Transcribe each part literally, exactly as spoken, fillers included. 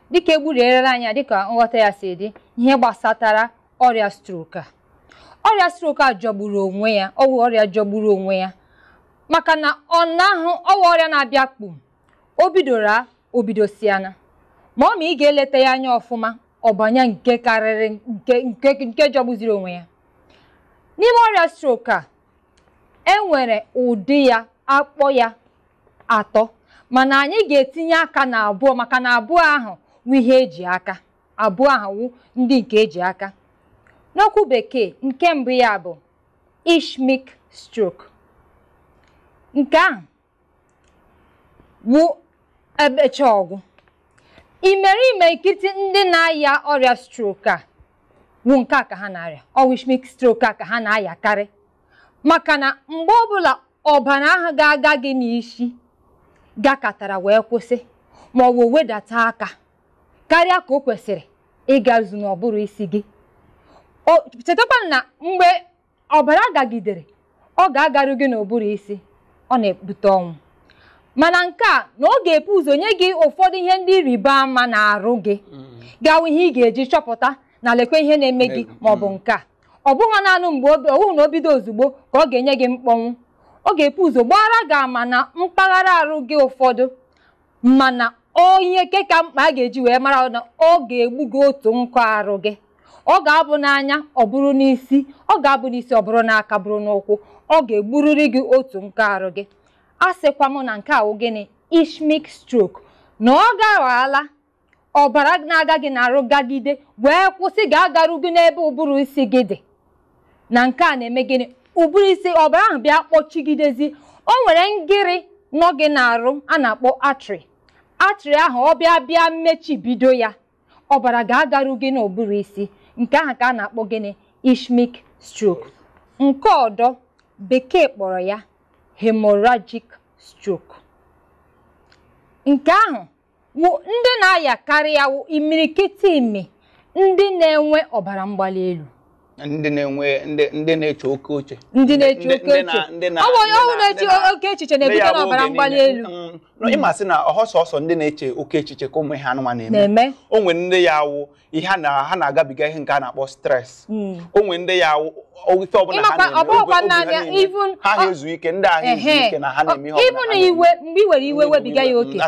dịka egburierela anya dịka nghọta ya si dị ihe gbasatara ọrịa stroke a ọrịa stroke a jọgburu onwe ya ọwụ ọrịa jọgburu onwe ya maka na ọ na-ahụ ọwụ ọrịa na-abịa kpum o bidoro o bidosiana ma ọ ma ị ga-eleta ya anya ọfụma ọbanya nke karịrị nke nke nke jọgbuziri onwe ya n'ime ọrịa stroke a enwere ụdị ya akpọ ya atọ mana anyị ga-etinye aka na abụọ maka na abụọ ahụ wụ ihe eji aka abụọ ahụ wụ ndị nke eji aka n'okwu bekee nke mbụ ya bụ ischemic stroke nke ahụ wụ ebecha ọgwụ imerime ikiti ndị na-aya ọrịa stroke a wụ nke a ka ha na-arịa ọwụ ischemic stroke a ka ha na-ayakarị maka na mgbe ọbụla ọbara ahụ ga-aga gị n'isi gakọtara wee kwụsị ma ọ bụ wedata aka karịa ka o kwesịrị ịgazu n'ọbụrụ isi gị chetakwa na mgbe ọbara gagidere ọ ga-agaru gị n'ụbụrụ isi ọ na-ebute ọnwụ mana nke a na ọ ga-epu ụzọ nye gị ụfọdụ ihe ndị ịrịba ama na-arụ gị gawa ihe ị ga-eji chọpụta na lekwe ihe na-eme gị ma ọ bụ nke a ọ bụghị naanị mgbe ọ bụghị na o bido ozugbo ka ọ ga-enye gị mkpọnwụ ọ ga-epu ụzọ gbara gị ama na mpaghara arụ gị ụfọdụ mana onye ke ka mkpa a ga-eji wee mara na ọ ga-egbu gị otu nkọ arụ gị ọ ga-abụ n'anya ọ bụrụ n'isi ọ ga-abụ n'isi ọ bụrụ n'aka bụrụ n'ụkwụ ọ ga-egburiri gị otu nkọ arụ gị a sịkwa m na nke a wụ gịnị ischemic stroke na ọ gaghala ọbara na-aga gị n'arụ gagide wee kwụsị ga-agaru gị n'ebe ụbụrụ isi gị dị na nke a na-eme gịnị ụbụrụ isi ọbara ahụ bịa kpọchigidezi o nwere ngịrị nọ gị n'arụ a na-akpọ artery artery ahụ ọ bịa bịa mmechibido ya ọbara ga-agaru gị n'ụbụrụ isi nke ahụ ka a na-akpọ gịnị ischemic stroke nke ọdọ bekee kpọrọ ya hemorrhagic stroke nke ahụ wụ ndị na-ayakarị ya wụ imirikiti imi ndị na-enwe ọbara mgbali elu ndị na-enwe ndị na-eche oke uche ndị na-eche oke uche ọwụ na-eche oke echiche na-ebute n'ọbara mgbali elu ịma sị na ọsọsọ ndị na-eche oke echiche ka ụmụ ihe anụmanụ na-eme o nwere ndị ya awụ ihe ha na-agabiga ihe nke a na-akpọ stress o nwere ndị ya awụ ife ọbụla ha na-ezu ike ndị ahụ ezu ike na ha na-eme ihe ọbụla mgbe i were iwe webiga ya oke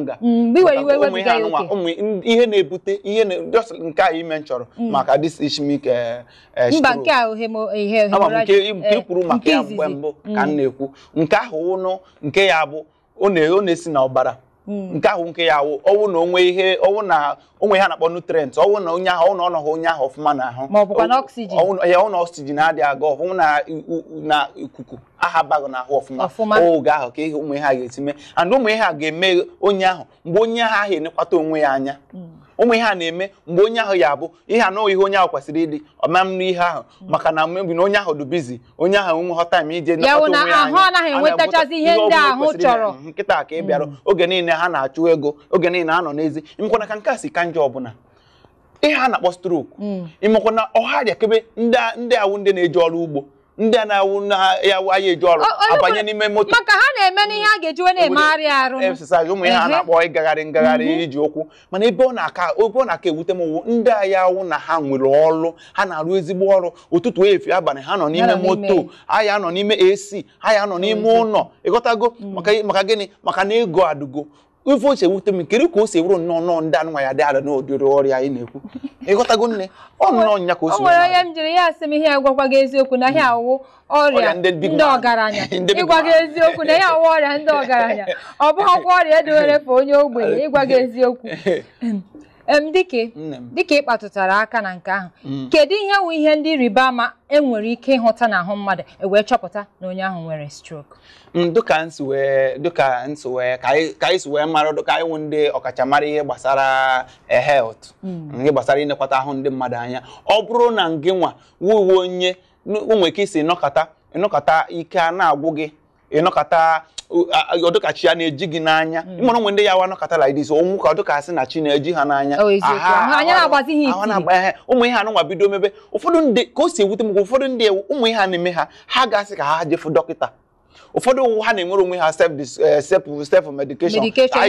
ihe na-ebute ihe nke a ime nchọrọ maka this ischemic mba nke ahụ nke kwuru maka ya mgbe mbụ ka m na-ekwu nke ahụ ụnụ nke ya bụ ọ na-esi na ọbara nke ahụ nke ya awụ ọwụ na onwe ihe ọwụ na onwe ha na-akpọ nutrient ọwụ na onye ahụ ọ nọghị onye ahụ ọfụma n'ahụ ma ọ bụkwa na oxygen ọwụ na oxygen adịghị aga ọfụma na na ikuku aha baghị n'ahụ ọfụma oge ahụ ka ihe ụmụ ihe a ga-esi mee and ụmụ ihe a ga-eme onye ahụ mgbe onye ahụ ahụ enekwata onwe ya anya ụmụ ihe a na-eme mgbe onye ahụ ya bụ ihe anọ ihe onye ahụ kwesịrị ịdị ọma m n'ihe ahụ maka na mgbe na onye ahụ dị bizi onye ahụ nwe nghọta ime ije nekọta onwe ya anya nkịta ka ị bịara oge niile ha na-achụ ego oge niile ha nọ n'ezi imekwana ka nke a si ka njọ ọbụla ihe a na-akpọ stroke imekwana ọha rịakebe ndị awụ ndị na-eji ọrụ ugbo ndị a na-awụ na ya aya eji ọrụ abanye n'ime moto maka ha na-eme n'ihe a ga-ejiwe na-emegharị arụ exercise ụmụ ihe a na-akpọ ịgagharị ngagharị iji ụkwụ mana ebe ọ na-aka ebe ọ na-aka ewute m owu ndị agha awụ na ha nwere ọrụ ha na-arụ ezigbo ọrụ ụtụtụ efi abalị ha nọ n'ime moto aya nọ n'ime A C aya nọ n'ime ụlọ ịghọtago maka gịnị maka na ego adụgo ife o si ewute m nkiri ka o si wụrụ nnọọ nnọọ ndị anụnwa ya dị ala n'ụdịrị ọrịa anyị na-ekwu ịghọtago nne ọ nnọọ nya ka o si o nwere onye m jiri ya asị m ihe agwakwa gị eziokwu na ihe awụ ọrịa ndị ọgaranya ịgwa gị eziokwu na ihe awụ ọrịa ndị ọgaranya ọ bụghịkwa ọrịa edowere fa onye ogbenye ịgwa gị eziokwu em dike dike ịkpatụtara aka na nke ahụ kedu ihe wụ ihe ndị ịrịba ama enwere ike ịhụta n'ahụ mmadụ ewee chọpụta na onye ahụ nwere stroke dịka nsi wee dịka nsi wee ka anyị si wee mara dịka anyị wụ ndị ọkachamara ihe gbasara health ihe gbasara inekwata ahụ ndị mmadụ anya ọ bụrụ na gị nwa wuwe onye nwere ike isi ịnọkọta ịnọkọta ike a na-agwụ gị ịnọkọta ọdụkachi ya na-eji gị n'anya ịmụrụ onwe ndị ya wa nọkọta like this onwu ka ọdụkasị na chi na-eji ha n'anya ụmụ ihe anụnwa bido mebe ụfọdụ ndị ka o si ewute m ụfọdụ ndị ụmụ ihe a na-eme ha ha ga-asị ka ha jefu dọkịta ụfọdụ ha na-enwere onwe ha self self self medication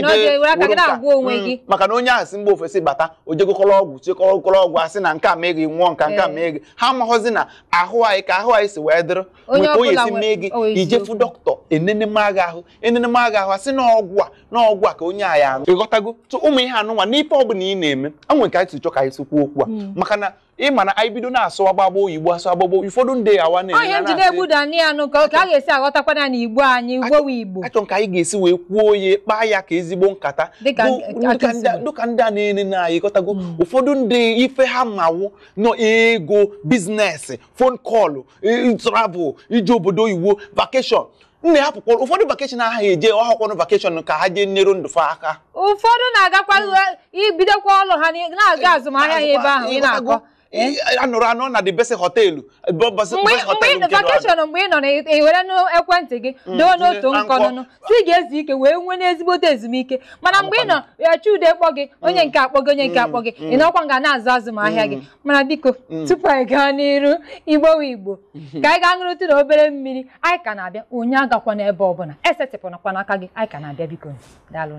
maka na onye ahụ si mgbe ofesi bata ojegokọrọ ọgwụ chekọrọ ọgwụ asị na nke a mee gị nwụọ nka nke a mee gị ha amaghọzi na ahụ anyị ka ahụ anyị si wee dịrị nweta onye si mee gị ijefu dọkịta enene maga ahụ enene maga ahụ asị na ọgwụ a na ọgwụ a ka onye anyị aṅụ ịghọtago tụ ụmụ ihe anụnwa n'ife ọ bụla ị na-eme enwe ka anyị si chọ ka anyị sikwu okwu a maka na ị ma na anyị bido na-asụ agbagbo Igbo asụ agbagbo ụfọdụ ndị awa na-eme onye njide egbu dani anụ ka a ga-esi aghọtakwana na Igbo anyị Igbo wi Igbo achọ ka anyị ga-esi wee kwuo oye kpaa ya ka ezigbo nkata dịka ndị a na-ene na anyị ghọtago ụfọdụ ndị ife ha mawụ nọ ego biznes phone call travel ije obodo oyibo vacation nne ha pụkwara ụfọdụ vacation aha eje ọhakwanụ vacation ka ha jee nyere ndụ fa aka ụfọdụ na-agakwa ibidokwa ọlụ ha na-aga azụmahịa ya ebe ahụ ị na-akọ anọrọ anọ na the best hotelu vacation mgbe ị nọ na-ewere n'ekwentị gị doo n'otu nkọnụnụ si ga-ezu ike wee nwee n'ezigbote ezumike mana mgbe ị nọ ya Chude kpọ gị onye nke akpọ gị onye nke akpọ gị ị nọkwa nga na-azụ azụmahịa gị mana biko tupu anyị gaa n'iru Igbo wi Igbo ka anyị gaa ṅụrụtụ na obere mmiri anyị ka na-abịa onye agakwa n'ebe ọbụla esetịpụnakwa n'aka gị anyị ka na-abịa biko daalụ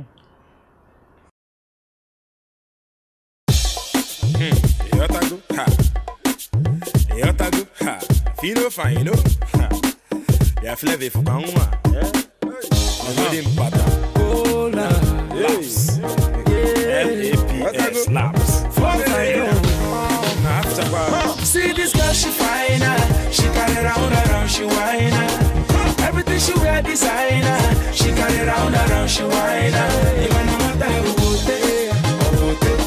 Yotago, ha. Yotago, ha. Fino fino, ha. Ya fleve fuka uma. Yeah. Hey. Pata. Cola. Laps. L A P S. Laps. See this girl, she fine. She carry round around, she whine. Everything she wear designer. She carry round around, she whine. Even no matter who they, who they.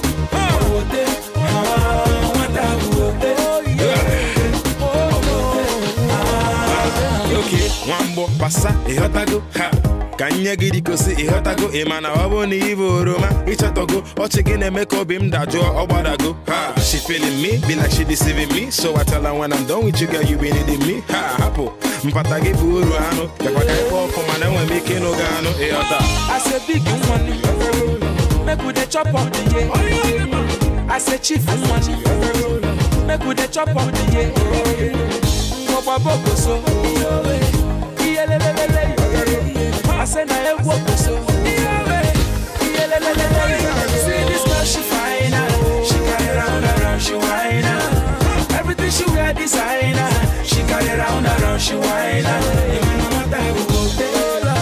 Wambo pasa ihotago ha kanye gidi kosi ihotago imana wabo ni ivo oroma ichatogo ochi na make obi m dajo ogbadago ha she feeling me be like she deceiving me so I tell her when I'm done with you girl you be needing me ha hapo mpata gi buru ano yakwa kai poko mana we make no gano ihota I say big money make we dey chop up the yeah I say chief money make we dey chop up the yeah go babo so I said I have what so. See this girl, she fine. She carry round around, she whine. Everything she wear designer. She carry round around, she whine. Even no matter who go there,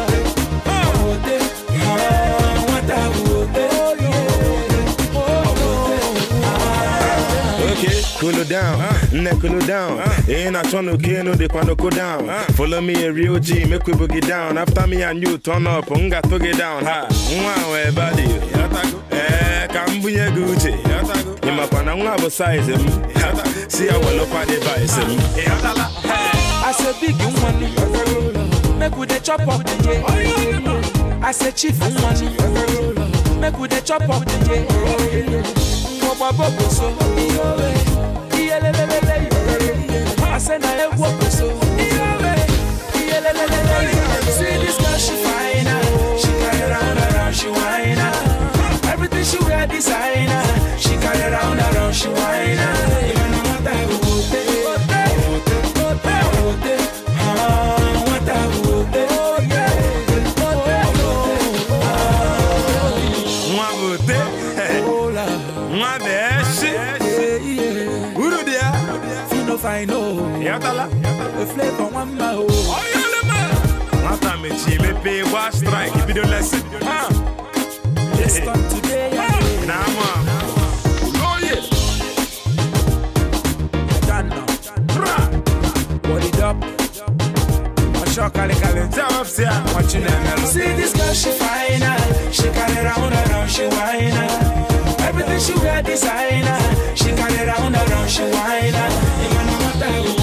okay, cool it down, neck cool it down. Ain't I trying to kill no, they wanna go down. Follow me a real G, make we boogie down. After me and you turn up, unga to get down. Ha, wow, everybody. Eh, Cambuya Gucci. In my panama size him. See how well up the device him. I said big money, make we the chop up the yeah. I said chief money, make we the chop up the yeah. So, I said I have what so. See this girl, she fine. She carry round around, she whine. Everything she wear designer. She carry round around, she whine. Even no matter who they, I know. Yatala, the flavor one ma oh. Oh yeah, man. Mata me chi me pay wash strike. If you don't listen, ah. Let's come today. Nah, man. Oh yeah. Done now. What it up? I'm sure Kali Kali. Tell us here. What you know? See this girl, she fine. She carry round around, she whine. Everything she wear designer. She carry round around, she whine. Even no matter